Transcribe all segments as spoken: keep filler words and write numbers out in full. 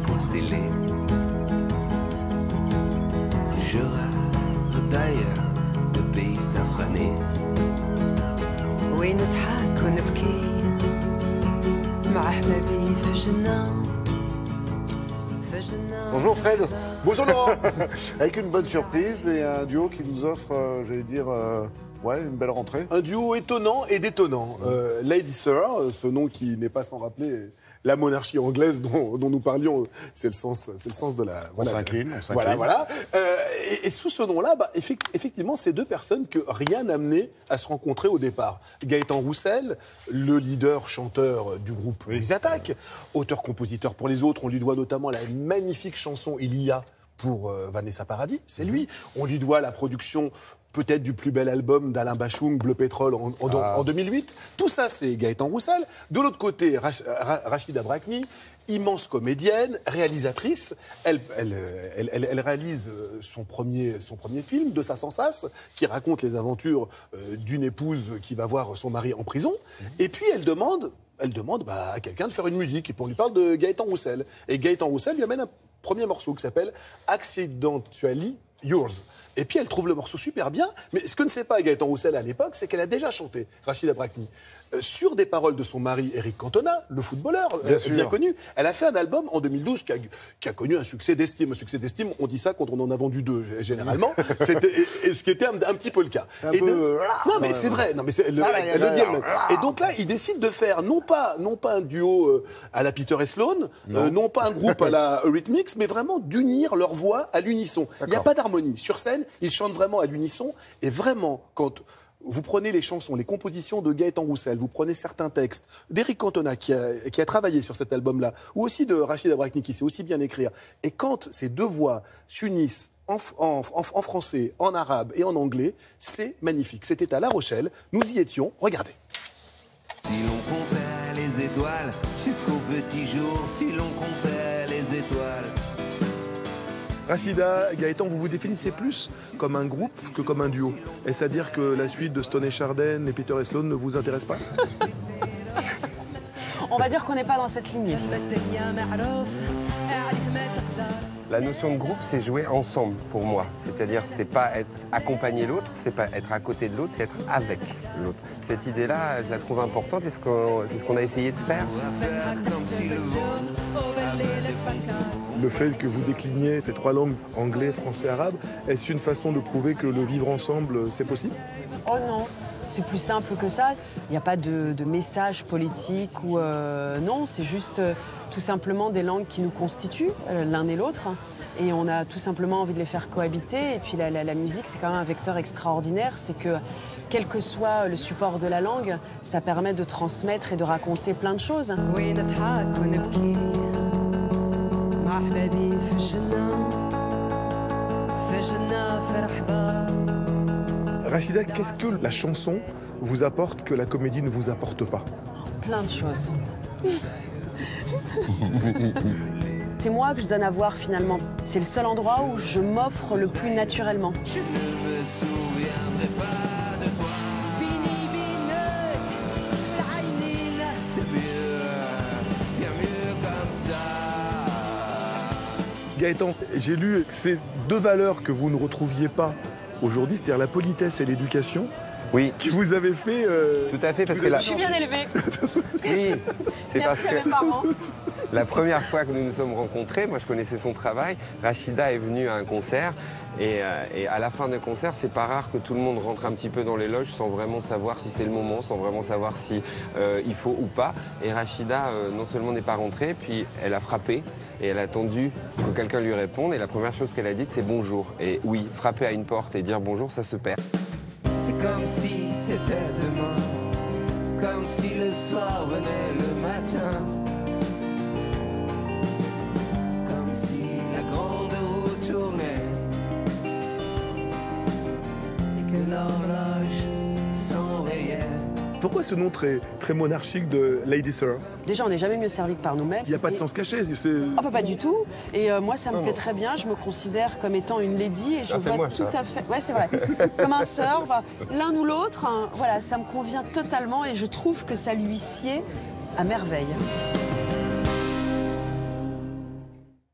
constellée. Je rêve d'ailleurs de pays safranés. وين نضحك ونبكي مع أحبابي في الجنة. Bonjour Fred. Bonjour Laurent. Avec une bonne surprise et un duo qui nous offre, euh, j'allais dire, euh, ouais, une belle rentrée. Un duo étonnant et détonnant. Euh, Lady Sir, ce nom qui n'est pas sans rappeler la monarchie anglaise dont, dont nous parlions, c'est le sens, c'est le sens de la. On s'incline, on s'incline. Voilà, voilà. Euh, et, et sous ce nom-là, bah, effectivement, c'est deux personnes que rien n'a amené à se rencontrer au départ. Gaëtan Roussel, le leader chanteur du groupe oui. Les Attaques, auteur-compositeur pour les autres, on lui doit notamment la magnifique chanson Il y a pour euh, Vanessa Paradis, c'est lui. On lui doit la production peut-être du plus bel album d'Alain Bachung, Bleu Pétrole, en, en, ah. en deux mille huit. Tout ça, c'est Gaëtan Roussel. De l'autre côté, Rach, Rachida Brakni, immense comédienne, réalisatrice. Elle, elle, elle, elle, elle réalise son premier, son premier film, De Sas en Sas, qui raconte les aventures euh, d'une épouse qui va voir son mari en prison. Mmh. Et puis, elle demande, elle demande bah, à quelqu'un de faire une musique. Et puis, on lui parle de Gaëtan Roussel. Et Gaëtan Roussel lui amène un premier morceau qui s'appelle Accidentally Yours. Et puis elle trouve le morceau super bien, mais ce que ne sait pas Gaëtan Roussel à l'époque, c'est qu'elle a déjà chanté, Rachida Brakni, euh, sur des paroles de son mari Éric Cantona, le footballeur, bien, euh, bien connu. Elle a fait un album en deux mille douze qui a, qui a connu un succès d'estime. Un succès d'estime, on dit ça quand on en a vendu deux, généralement. C'était, et, et ce qui était un, un petit peu le cas. Et peu... de... Non, mais c'est vrai. Non, mais c'est, le, ah, elle, elle le dit elle-même. Et donc là, il décide de faire non pas, non pas un duo euh, à la Peter et Sloan, non. Euh, non pas un groupe à la Eurythmics, mais vraiment d'unir leurs voix à l'unisson. Il n'y a pas d'harmonie. Sur scène, ils chantent vraiment à l'unisson. Et vraiment, quand vous prenez les chansons, les compositions de Gaëtan Roussel, vous prenez certains textes d'Éric Cantona qui a, qui a travaillé sur cet album-là, ou aussi de Rachida Brakni qui sait aussi bien écrire. Et quand ces deux voix s'unissent en, en, en, en français, en arabe et en anglais, c'est magnifique. C'était à La Rochelle, nous y étions, regardez. Si l'on comptait les étoiles jusqu'au petit jour, si l'on comptait les étoiles. Rachida, Gaëtan, vous vous définissez plus comme un groupe que comme un duo. Est-ce à dire que la suite de Stone et Chardin et Peter et Sloan ne vous intéresse pas? On va dire qu'on n'est pas dans cette lignée. La notion de groupe, c'est jouer ensemble pour moi. C'est-à-dire, c'est pas être accompagner l'autre, c'est pas être à côté de l'autre, c'est être avec l'autre. Cette idée-là, je la trouve importante et c'est ce qu'on a essayé de faire. Le fait que vous décliniez ces trois langues, anglais, français, arabe, est-ce une façon de prouver que le vivre ensemble, c'est possible? Oh non, c'est plus simple que ça. Il n'y a pas de, de message politique ou... Euh, non, c'est juste euh, tout simplement des langues qui nous constituent, euh, l'un et l'autre. Et on a tout simplement envie de les faire cohabiter. Et puis la, la, la musique, c'est quand même un vecteur extraordinaire. C'est que, quel que soit le support de la langue, ça permet de transmettre et de raconter plein de choses. Rachida, qu'est-ce que la chanson vous apporte que la comédie ne vous apporte pas? Plein de choses. C'est moi que je donne à voir finalement. C'est le seul endroit où je m'offre le plus naturellement. Je ne me souviendrai pas de toi. C'est mieux, bien mieux comme ça. Gaëtan, j'ai lu que ces deux valeurs que vous ne retrouviez pas aujourd'hui, c'est-à-dire la politesse et l'éducation, oui, qui vous avez fait... Euh... Tout à fait, parce que... La... Je suis bien élevée. Oui, c'est parce à mes que... parents. La première fois que nous nous sommes rencontrés, moi je connaissais son travail, Rachida est venue à un concert et, euh, et à la fin d'un concert, c'est pas rare que tout le monde rentre un petit peu dans les loges sans vraiment savoir si c'est le moment, sans vraiment savoir si euh, il faut ou pas. Et Rachida euh, non seulement n'est pas rentrée, puis elle a frappé et elle a attendu que quelqu'un lui réponde et la première chose qu'elle a dite c'est bonjour. Et oui, frapper à une porte et dire bonjour, ça se perd. C'est comme si c'était demain, comme si le soir venait le matin. Si la grande roue tournait et que l'horloge s'enrayait. Pourquoi ce nom très, très monarchique de Lady Sir? Déjà, on n'est jamais mieux servi que par nous-mêmes. Il n'y a pas de et... sens caché. Oh, bah, pas du tout. Et euh, moi, ça me non, plaît non. très bien. Je me considère comme étant une lady et je ah, vois moi, tout ça. à fait. Ouais, c'est vrai. Comme un sœur, enfin, l'un ou l'autre. Hein, voilà, ça me convient totalement et je trouve que ça lui sied à merveille.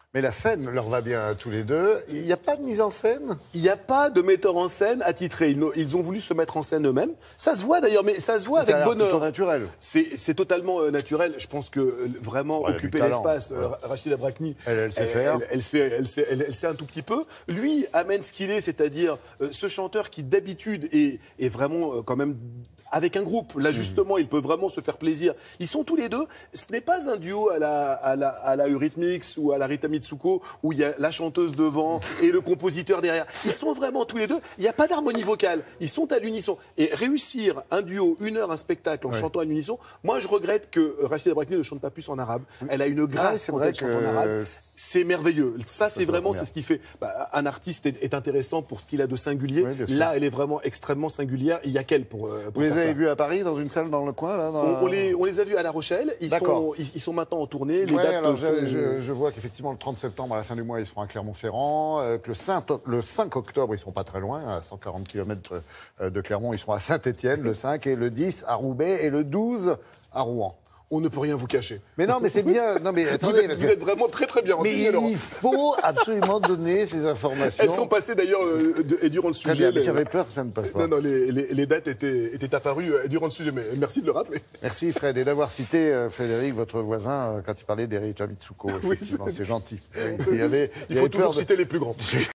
Mais la scène leur va bien à tous les deux. Il n'y a pas de mise en scène? Il n'y a pas de metteur en scène attitré. Ils, ils ont voulu se mettre en scène eux-mêmes. Ça se voit d'ailleurs, mais ça se voit Ça a avec l'air plutôt bonheur. naturel. C'est totalement euh, naturel. Je pense que euh, vraiment Ouais, occuper du talent. l'espace, euh, Ouais. Rachida Brakni, Elle, elle sait faire. Elle, elle, sait, elle, sait, elle, elle sait un tout petit peu. Lui amène ce qu'il est, c'est-à-dire euh, ce chanteur qui d'habitude est, est vraiment euh, quand même avec un groupe. Là, justement, il peut vraiment se faire plaisir. Ils sont tous les deux. Ce n'est pas un duo à la, à la, à la Eurythmics ou à la Rita Mitsuko où il y a la chanteuse devant et le compositeur derrière. Ils sont vraiment tous les deux. Il n'y a pas d'harmonie vocale. Ils sont à l'unisson. Et réussir un duo, une heure, un spectacle en Ouais. chantant à l'unisson, moi, je regrette que Rachida Brakni ne chante pas plus en arabe. Elle a une Ah, grâce c'est quand vrai elle chante que en arabe. C'est merveilleux. Ça, c'est se vraiment voit c'est ce qui fait. Bah, un artiste est, est intéressant pour ce qu'il a de singulier. Oui, bien sûr. Là, elle est vraiment extrêmement singulière. Il y a qu'elle pour, euh, pour Vous les faire avez ça. vus à Paris, dans une salle dans le coin là, dans On, la- on les, on les a vus à La Rochelle. Ils D'accord. sont, ils, ils sont maintenant en tournée. Les Ouais, dates alors sont... je, je- je vois qu'effectivement le trente septembre, à la fin du mois, ils seront à Clermont-Ferrand. euh, que le cinq, le cinq octobre, ils sont pas très loin, à cent quarante kilomètres de Clermont, ils seront à Saint-Étienne, le cinq, et le dix à Roubaix, et le douze à Rouen. On ne peut rien vous cacher. Mais non, mais c'est bien. Non, mais Vous attendez, êtes, parce vous que- êtes vraiment très très bien mais renseigné, Laurent. il faut absolument donner ces informations. Elles sont passées d'ailleurs euh, de- et durant le Très sujet. bien, mais les- j'avais peur que ça ne passe pas. Non, non, les, les- les dates étaient, étaient apparues euh, durant le sujet, mais merci de le rappeler. Merci Fred, et d'avoir cité euh, Frédéric, votre voisin, euh, quand il parlait d'Erika Mitsuko. Oui, Effectivement, c'est- c'est gentil. Il y avait, Il y faut avait peur toujours de- citer les plus grands.